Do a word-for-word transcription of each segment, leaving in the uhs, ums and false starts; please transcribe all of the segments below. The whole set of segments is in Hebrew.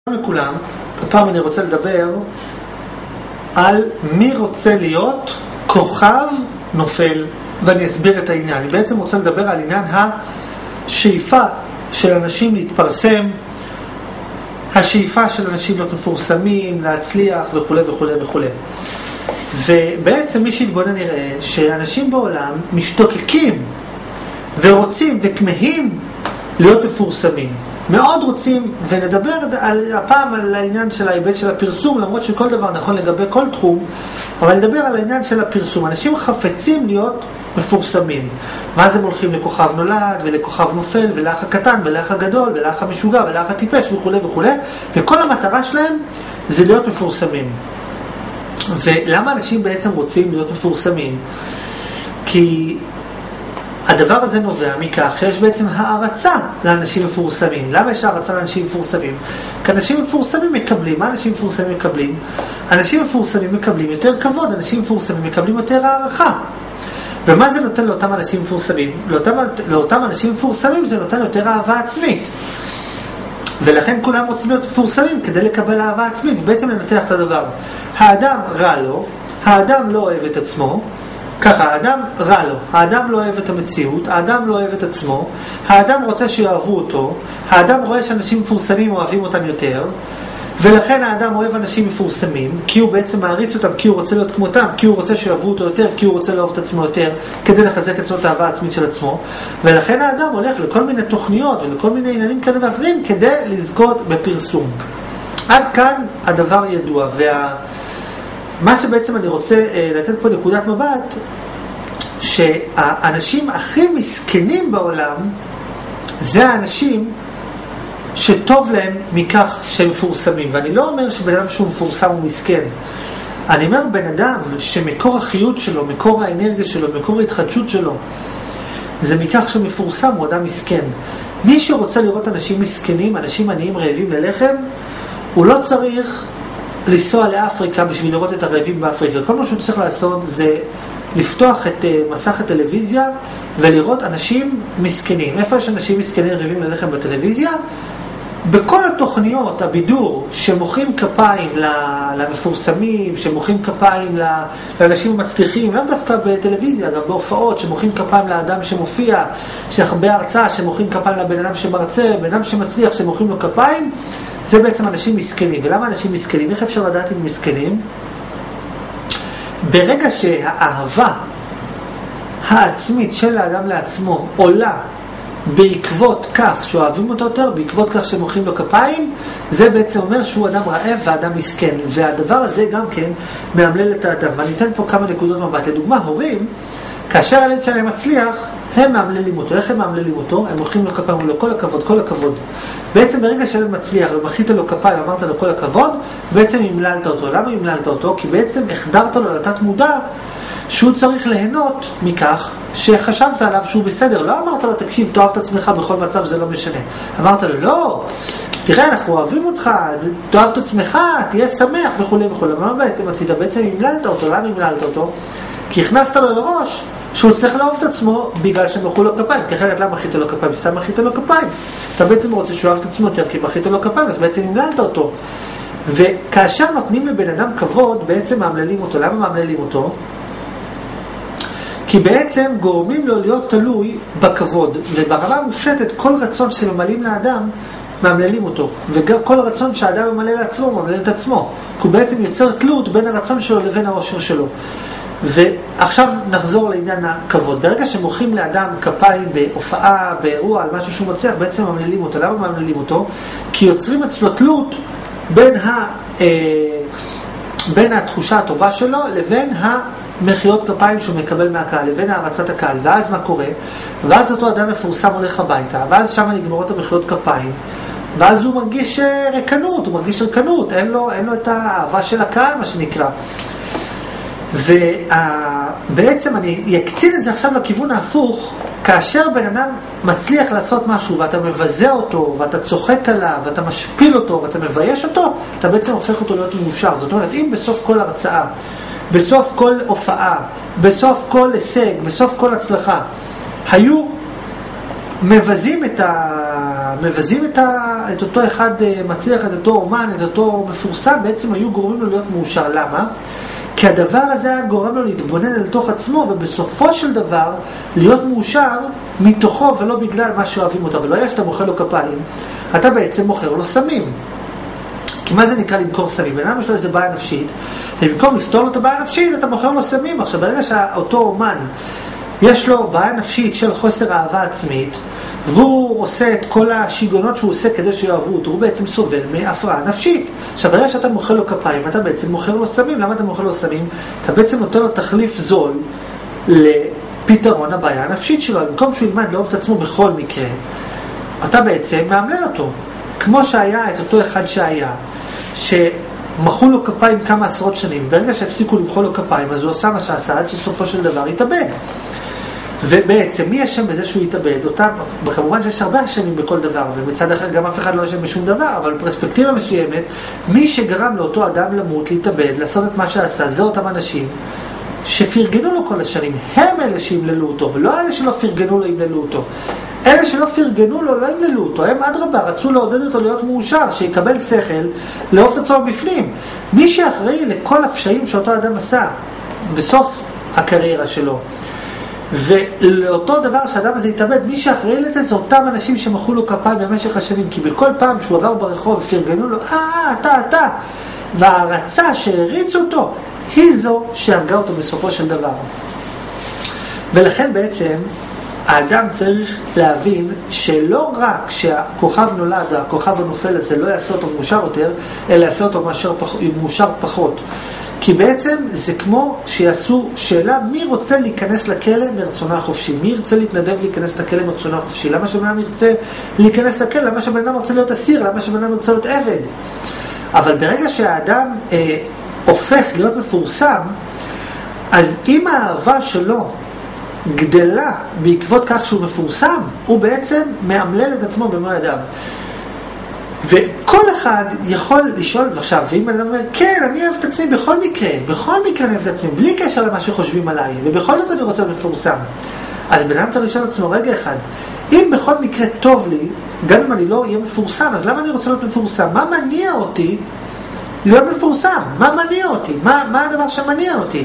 שלום לכולם, הפעם אני רוצה לדבר על מי רוצה להיות כוכב נופל, ואני אסביר את העניין. אני בעצם רוצה לדבר על עניין השאיפה של אנשים להתפרסם, השאיפה של אנשים להיות מפורסמים, להצליח וכו' וכו' וכו'. ובעצם מי שהתבונן נראה שאנשים בעולם משתוקקים ורוצים וכמהים להיות מפורסמים. מאוד רוצים, ונדבר על, הפעם על העניין של ההיבט של הפרסום, למרות שכל דבר נכון לגבי כל תחום, אבל נדבר על העניין של הפרסום. אנשים חפצים להיות מפורסמים. ואז הם הולכים לכוכב נולד, ולכוכב נופל, ולאח הקטן, ולאח הגדול, ולאח המשוגע, ולאח הטיפש, וכו' וכו'. וכל המטרה שלהם זה להיות מפורסמים. ולמה אנשים בעצם רוצים להיות מפורסמים? כי הדבר הזה נובע מכך שיש בעצם הערצה לאנשים מפורסמים. למה יש הערצה לאנשים מפורסמים? כי אנשים מפורסמים מקבלים. מה אנשים מפורסמים מקבלים? אנשים מפורסמים מקבלים יותר כבוד, אנשים מפורסמים מקבלים יותר הערכה. ומה זה נותן לאותם אנשים מפורסמים? לאותם, לאותם אנשים מפורסמים זה נותן יותר אהבה עצמית. ולכן כולם רוצים להיות מפורסמים כדי לקבל אהבה עצמית. בעצם לנתח את הדבר. האדם רע לו, האדם לא אוהב את עצמו, ככה, האדם רע לו, האדם לא אוהב את המציאות, האדם לא אוהב את עצמו, האדם רוצה שיאהבו אותו, האדם רואה שאנשים מפורסמים אוהבים אותם יותר, ולכן האדם אוהב אנשים מפורסמים, כי הוא בעצם מעריץ אותם, כי הוא רוצה להיות כמותם, כי הוא רוצה שיאהבו אותו יותר, כי הוא רוצה לאהוב את עצמו יותר, כדי לחזק עצמו את האהבה העצמית של עצמו, ולכן האדם הולך לכל מיני תוכניות ולכל מיני עניינים כאלה ואחרים, כדי לזכות בפרסום. עד כאן הדבר ידוע, וה... מה שבעצם אני רוצה uh, לתת פה נקודת מבט, שהאנשים הכי מסכנים בעולם, זה האנשים שטוב להם מכך שהם מפורסמים. ואני לא אומר שבן אדם שהוא מפורסם הוא מסכן. אני אומר בן אדם שמקור החיות שלו, מקור האנרגיה שלו, מקור ההתחדשות שלו, זה מכך שמפורסם הוא אדם מסכן. מי שרוצה לראות אנשים מסכנים, אנשים עניים רעבים ללחם, הוא לא צריך לנסוע לאפריקה בשביל לראות את הרעבים באפריקה. כל מה שהוא צריך לעשות זה לפתוח את uh, מסך הטלוויזיה ולראות אנשים מסכנים. איפה יש אנשים מסכנים רעבים ללחם בטלוויזיה? בכל התוכניות, הבידור, שמוחאים כפיים למפורסמים, שמוחאים כפיים לאנשים המצליחים, לא דווקא בטלוויזיה, גם בהופעות, שמוחאים כפיים לאדם שמופיע, בהרצאה, שמוחאים כפיים לבן אדם שמרצה, בן אדם שמצליח, שמוחאים לו כפיים, זה בעצם אנשים מסכנים. ולמה אנשים מסכנים? איך אפשר לדעת אם מסכנים? ברגע שהאהבה העצמית של האדם לעצמו עולה בעקבות כך שאוהבים אותו יותר, בעקבות כך שמוחאים לו כפיים, זה בעצם אומר שהוא אדם רעב ואדם מסכן. והדבר הזה גם כן מאמלל את האדם. ואני אתן פה כמה נקודות מבט. לדוגמה, הורים, כאשר הילד שלהם מצליח, הם מאמללים אותו. איך הם מאמללים אותו? הם מוחאים לו כפיים, לו כל הכבוד, כל הכבוד. בעצם ברגע שהילד מצליח ומחית לו כפיים, אמרת לו כל הכבוד, בעצם המללת אותו. למה המללת אותו? כי בעצם החדרת לו לתת מודע שהוא צריך ליהנות מכך שחשבת עליו שהוא בסדר. לא אמרת לו, תקשיב, תאהב את עצמך בכל מצב, זה לא משנה. אמרת לו, לא, תראה, אנחנו אוהבים אותך, תאהב את עצמך, תהיה שמח וכו' וכו'. מה בעצם הצידה? בעצם המללת אותו. למה המללת אותו? כי הכנסת לו לראש שהוא צריך לאהוב את עצמו בגלל שמחאו לו כפיים. כי אחרת למה מחית לו כפיים? סתם מחית לו כפיים. אתה בעצם רוצה שהוא אוהב את עצמו יותר, כי מחית לו כפיים, אז בעצם המללת אותו. וכאשר נותנים לבן אדם כבוד, בעצם מאמללים אותו. למה מאמללים אותו? כי בעצם גורמים לו להיות תלוי בכבוד. וברמה המופשטת, כל רצון שממלאים לאדם, מאמללים אותו. וגם כל רצון שהאדם ממלא לעצמו, ממלל את עצמו. כי הוא בעצם יוצר תלות בין הרצון שלו לבין העושר שלו. ועכשיו נחזור לעניין הכבוד. ברגע שמוחאים לאדם כפיים בהופעה, באירוע, על משהו שהוא מצליח, בעצם מאמללים אותו. למה מאמללים אותו? כי יוצרים אצלו תלות בין, ה, אה, בין התחושה הטובה שלו לבין המחיאות כפיים שהוא מקבל מהקהל, לבין הערצת הקהל. ואז מה קורה? ואז אותו אדם מפורסם הולך הביתה, ואז שם נגמרות המחיאות כפיים, ואז הוא מרגיש רקנות, הוא מרגיש רקנות, אין לו, אין לו את האהבה של הקהל, מה שנקרא. ובעצם אני אקצין את זה עכשיו לכיוון ההפוך. כאשר בן אדם מצליח לעשות משהו ואתה מבזה אותו ואתה צוחק עליו ואתה משפיל אותו ואתה מבייש אותו, אתה בעצם הופך אותו להיות מאושר. זאת אומרת, אם בסוף כל הרצאה, בסוף כל הופעה, בסוף כל הישג, בסוף כל הצלחה, היו מבזים את ה... מבזים את, ה... את אותו אחד מצליח, את אותו אומן, את אותו מפורסם, בעצם היו גורמים לו להיות מאושר. למה? כי הדבר הזה היה גורם לו להתבונן אל תוך עצמו, ובסופו של דבר להיות מאושר מתוכו ולא בגלל מה שאוהבים אותו. ולא היה שאתה מוכר לו כפיים, אתה בעצם מוכר לו סמים. כי מה זה נקרא למכור סמים? בינם יש לו איזה בעיה נפשית, ובמקום לפתור לו את הבעיה נפשית, אתה מוכר לו סמים. עכשיו, ברגע שאותו אומן יש לו בעיה נפשית של חוסר אהבה עצמית, והוא עושה את כל השיגונות שהוא עושה כדי שיאהבו אותו, הוא בעצם סובל מהפרעה נפשית. עכשיו, ברגע שאתה מוכר לו כפיים, אתה בעצם מוכר לו סמים. למה אתה מוכר לו סמים? אתה בעצם נותן לו תחליף זול לפתרון הבעיה הנפשית שלו. במקום שהוא ילמד לאהוב את עצמו בכל מקרה, אתה בעצם מאמלל אותו. כמו שהיה את אותו אחד שהיה, שמחאו לו כפיים כמה עשרות שנים, ברגע שהפסיקו למחוא לו כפיים, אז הוא עושה מה שעשה עד שסופו של דבר יתאבד. ובעצם מי אשם בזה שהוא יתאבד? אותם, כמובן שיש הרבה אשמים בכל דבר, ומצד אחר גם אף אחד לא אשם בשום דבר, אבל בפרספקטיבה מסוימת, מי שגרם לאותו אדם למות, להתאבד, לעשות את מה שעשה, זה אותם אנשים שפרגנו לו כל השנים. הם אלה שהמללו אותו, ולא אלה שלא פרגנו לו המללו אותו. אלה שלא פרגנו לו לא המללו אותו, הם עד רבה רצו לעודד אותו להיות מאושר, שיקבל שכל, לאהוב את עצמו בפנים. מי שאחראי לכל הפשעים שאותו אדם עשה בסוף הקריירה שלו, ולאותו דבר שהאדם הזה יתאבד, מי שאחראי לזה זה אותם אנשים שמחאו לו כפיים במשך השנים, כי בכל פעם שהוא עבר ברחוב ופרגנו לו, אה, אתה, אתה, וההרצה שהריצו אותו, היא זו שהרגה אותו בסופו של דבר. ולכן בעצם האדם צריך להבין שלא רק שהכוכב נולד, הכוכב הנופל הזה לא יעשה אותו מאושר יותר, אלא יעשה אותו מאושר פחות. כי בעצם זה כמו שיעשו שאלה, מי רוצה להיכנס לכלא מרצונו החופשי? מי ירצה להתנדב להיכנס לכלא מרצונו החופשי? למה שבן אדם ירצה להיכנס לכלא? למה שבן אדם רוצה להיות אסיר? למה שבן אדם רוצה להיות עבד? אבל ברגע שהאדם אה, הופך להיות מפורסם, אז אם האהבה שלו גדלה בעקבות כך שהוא מפורסם, הוא בעצם מאמלל את עצמו במו ידיו. וכל אחד יכול לשאול, ועכשיו, ואם אדם אומר, כן, אני אוהב את עצמי בכל מקרה, בכל מקרה אני אוהב את עצמי, בלי קשר למה שחושבים עליי, ובכל זאת אני רוצה להיות מפורסם. אז בן אדם צריך לשאול את עצמו, רגע אחד, אם בכל מקרה טוב לי, גם אם אני לא אהיה מפורסם, אז למה אני רוצה להיות מפורסם? מה מניע אותי להיות מפורסם? מה מניע אותי? מה, מה הדבר שמניע אותי?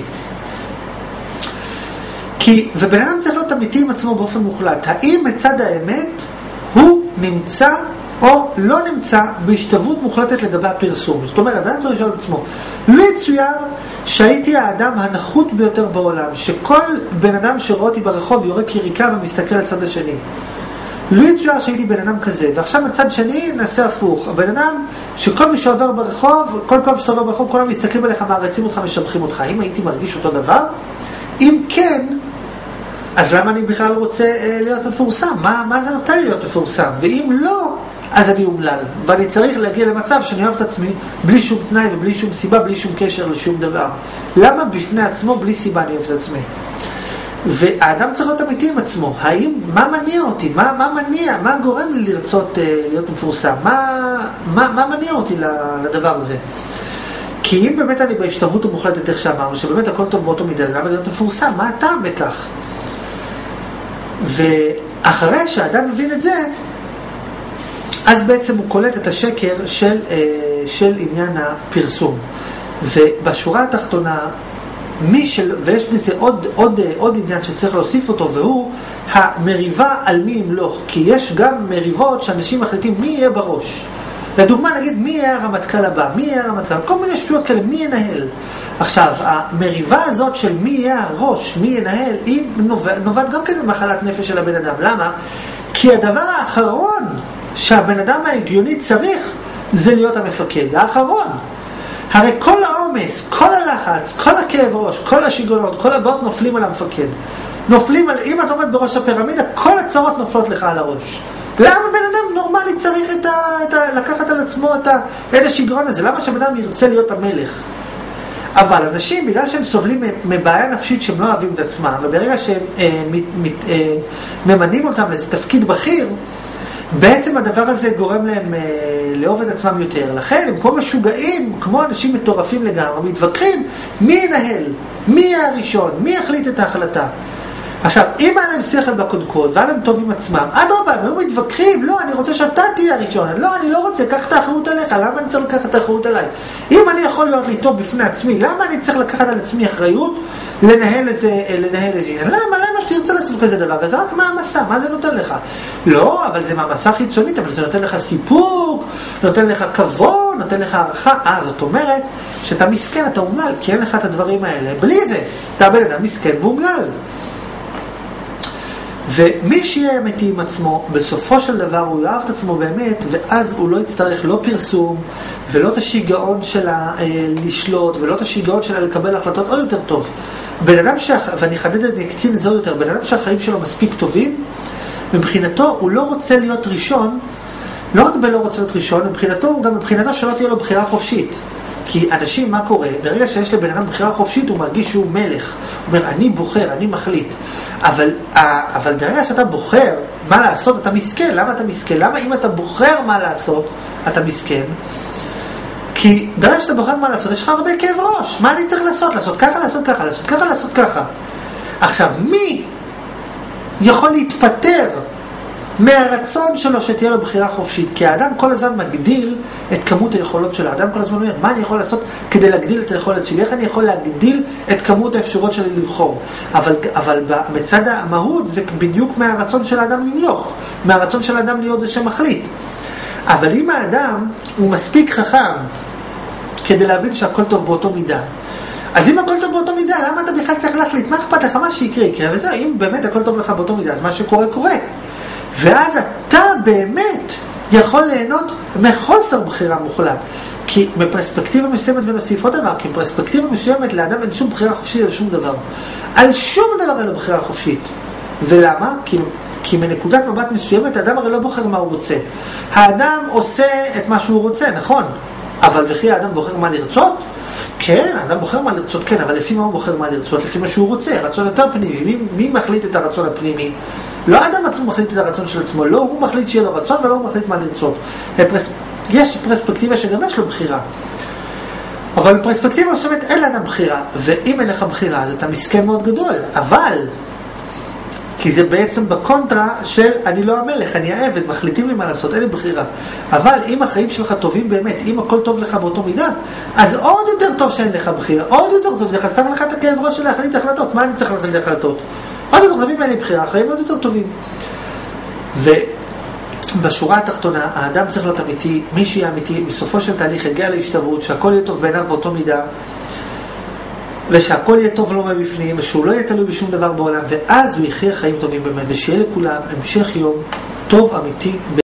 כי, ובן אדם צריך להיות אמיתי עם עצמו באופן מוחלט. האם מצד האמת הוא נמצא או לא נמצא בהשתוות מוחלטת לגבי הפרסום? זאת אומרת, בן אדם צריך לשאול את עצמו, לא יצויר שהייתי האדם הנחות ביותר בעולם, שכל בן אדם שרואה אותי ברחוב יורק יריקה ומסתכל על צד השני. לא יצויר שהייתי בן אדם כזה, ועכשיו מצד שני נעשה הפוך. הבן אדם שכל מי שעובר ברחוב, כל פעם שאתה עובר ברחוב, כל פעם מסתכלים עליך, מערצים אותך, משבחים אותך. האם הייתי מרגיש אותו דבר? אם כן, אז למה אני בכלל רוצה אה, להיות מפורסם? מה, מה זה נותן להיות מפורסם? ואם לא, אז אני אומלל. ואני צריך להגיע למצב שאני אוהב את עצמי בלי שום תנאי ובלי שום סיבה, בלי שום קשר לשום דבר. למה בפני עצמו בלי סיבה אני אוהב את עצמי? והאדם צריך להיות אמיתי עם עצמו. האם, מה מניע אותי? מה, מה מניע? מה גורם לי לרצות אה, להיות מפורסם? מה, מה, מה מניע אותי לדבר הזה? כי אם באמת אני בהשתוות המוחלטת, איך שאמרנו, שבאמת הכל טוב באותו מידה, אז למה להיות מפורסם? מה הטעם בכך? ואחרי שהאדם מבין את זה, אז בעצם הוא קולט את השקר של, של עניין הפרסום. ובשורה התחתונה, מי של, ויש בזה עוד, עוד, עוד עניין שצריך להוסיף אותו, והוא המריבה על מי ימלוך. כי יש גם מריבות שאנשים מחליטים מי יהיה בראש. לדוגמה, נגיד, מי יהיה הרמטכ"ל הבא? מי יהיה הרמטכ"ל? כל מיני שטויות כאלה, מי ינהל? עכשיו, המריבה הזאת של מי יהיה הראש, מי ינהל, היא נובעת גם כן במחלת נפש של הבן אדם. למה? כי הדבר האחרון שהבן אדם ההגיוני צריך זה להיות המפקד. האחרון. הרי כל העומס, כל הלחץ, כל הכאב ראש, כל השיגונות, כל הבאות נופלים על המפקד. נופלים על, אם אתה עומד בראש הפירמידה, כל הצרות נופלות לך על הראש. למה בן אדם נורמלי צריך את ה, את ה, לקחת על עצמו את, ה, את השיגרון הזה? למה שבן אדם ירצה להיות המלך? אבל אנשים, בגלל שהם סובלים מבעיה נפשית שהם לא אוהבים את עצמם, וברגע שהם אה, מת, מת, אה, ממנים אותם לאיזה תפקיד בכיר, בעצם הדבר הזה גורם להם אה, לאהוב את עצמם יותר. לכן הם כמו משוגעים, כמו אנשים מטורפים לגמרי, מתווכחים מי ינהל, מי יהיה הראשון, מי יחליט את ההחלטה. עכשיו, אם היה להם שכל בקודקוד, והיה להם טוב עם עצמם, עד רבה, הם היו מתווכחים, לא, אני רוצה שאתה תהיה הראשון, לא, אני לא רוצה, קח את האחריות עליך, למה אני צריך לקחת את האחריות עליי? אם אני יכול להיות לי טוב בפני עצמי, למה אני צריך לקחת על עצמי אחריות, לנהל איזה, לנהל איזה, למה, למה שתרצה לעשות כזה דבר? וזה רק מהמסע, מה זה נותן לך? לא, אבל זה מהמסע חיצונית, אבל זה נותן לך סיפוק, נותן לך כבוד, נותן לך הערכה. אה, זאת אומרת, שאתה מסכן, אתה אומלל, כי אין לך את הדברים האלה. בלי זה, אתה בן אדם מסכן ואומלל. ומי שיהיה אמיתי עם עצמו, בסופו של דבר הוא יאהב את עצמו באמת, ואז הוא לא יצטרך לא פרסום, ולא את השיגעון שלה אה, לשלוט, ולא את השיגעון שלה לקבל החלטות עוד יותר טוב. בן אדם, שה... ואני חדד את זה, קצין את זה עוד יותר, בן אדם שהחיים שלו מספיק טובים, מבחינתו הוא לא רוצה להיות ראשון, לא רק בלא רוצה להיות ראשון, מבחינתו, גם מבחינתו שלא תהיה לו בחירה חופשית. כי אנשים, מה קורה? ברגע שיש לבן אדם בחירה חופשית, הוא מרגיש שהוא מלך. הוא אומר, אני בוחר, אני מחליט. אבל, אבל ברגע שאתה בוחר מה לעשות, אתה מסכן. למה אתה מסכן? למה אם אתה בוחר מה לעשות, אתה מסכן? כי ברגע שאתה בוחר מה לעשות, יש לך הרבה כאב ראש. מה אני צריך לעשות? לעשות ככה, לעשות ככה, לעשות ככה, לעשות ככה. עכשיו, מי יכול להתפטר מהרצון שלו שתהיה לו בחירה חופשית? כי האדם כל הזמן מגדיל את כמות היכולות של האדם. כל הזמן אומר, מה אני יכול לעשות כדי להגדיל את היכולת שלי? איך אני יכול להגדיל את כמות האפשרות שלי לבחור? אבל, אבל מצד המהות זה בדיוק מהרצון של האדם למלוך, מהרצון של האדם להיות זה שמחליט. אבל אם האדם הוא מספיק חכם כדי להבין שהכל טוב באותו מידה, אז אם הכל טוב באותו מידה, למה אתה בכלל צריך להחליט? מה אכפת לך? מה שיקרה יקרה, וזה, אם באמת הכל טוב לך באותו מידה, אז מה שקורה קורה. ואז אתה באמת יכול ליהנות מחוסר בחירה מוחלט. כי מפרספקטיבה מסוימת, ונוסיף עוד דבר, כי מפרספקטיבה מסוימת לאדם אין שום בחירה חופשית על שום דבר. על שום דבר אין לו בחירה חופשית. ולמה? כי, כי מנקודת מבט מסוימת, האדם הרי לא בוחר מה הוא רוצה. האדם עושה את מה שהוא רוצה, נכון? אבל וכי האדם בוחר מה לרצות? כן, האדם בוחר מה לרצות, כן, אבל לפי מה הוא בוחר מה לרצות? לפי מה שהוא רוצה, רצון יותר פנימי. מי, מי מחליט את הרצון הפנימי? לא האדם עצמו מחליט את הרצון של עצמו, לא הוא מחליט שיהיה לו רצון ולא הוא מחליט מה לרצות. פרס... יש פרספקטיבה שגם יש לו בחירה. אבל בפרספקטיבה מסוימת אין לאדם בחירה, ואם אין לך בחירה אז אתה מסכן מאוד גדול. אבל, כי זה בעצם בקונטרה של אני לא המלך, אני העבד, מחליטים לי מה לעשות, אין לי בחירה. אבל אם החיים שלך טובים באמת, אם הכל טוב לך באותו מידה, אז עוד יותר טוב שאין לך בחירה, עוד יותר טוב, זה חסר לך את הכאב ראש של להחליט החלטות. מה אני צריך להחליט החלטות? עוד יותר טובים אין לי בחירה, החיים עוד יותר טובים. ובשורה התחתונה, האדם צריך להיות אמיתי, מי שיהיה אמיתי, בסופו של תהליך יגיע להשתוות, שהכל יהיה טוב בעיניו באותו מידה, ושהכל יהיה טוב לו מבפנים, ושהוא לא יהיה תלוי בשום דבר בעולם, ואז הוא יחיה חיים טובים באמת, ושיהיה לכולם המשך יום טוב אמיתי.